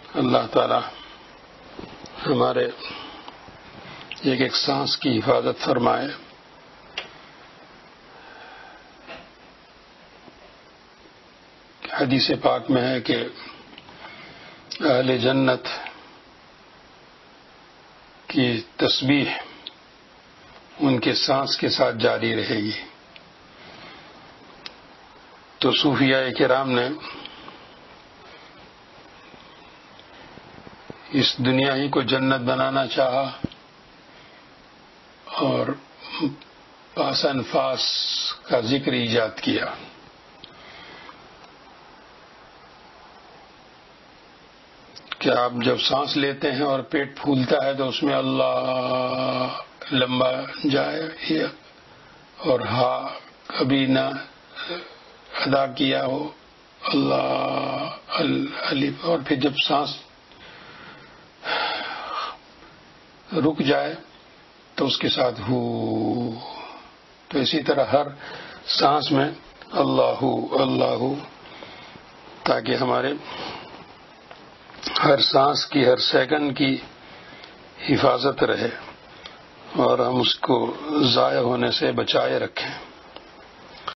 اللہ تعالی ہمارے ایک ایک سانس کی حفاظت فرمائے. حدیث پاک میں ہے کہ اہل جنت کی تسبیح ان کے سانس کے ساتھ جاری رہے گی. تو صوفیاء کرام نے اس دنیا ہی کو جنت بنانا چاہا اور پاس انفاس کا ذکر ایجاد کیا. کہ آپ جب سانس لیتے ہیں اور پیٹ پھولتا ہے تو اس میں اللہ لمبا جائے اور ہا کبھی نہ ادا کیا ہو اللہ الف، اور پھر جب سانس رک جائے تو اس کے ساتھ ہو. تو اسی طرح ہر سانس میں اللہ اللہ، تاکہ ہمارے ہر سانس کی ہر سیکنڈ کی حفاظت رہے اور ہم اس کو ضائع ہونے سے بچائے رکھیں.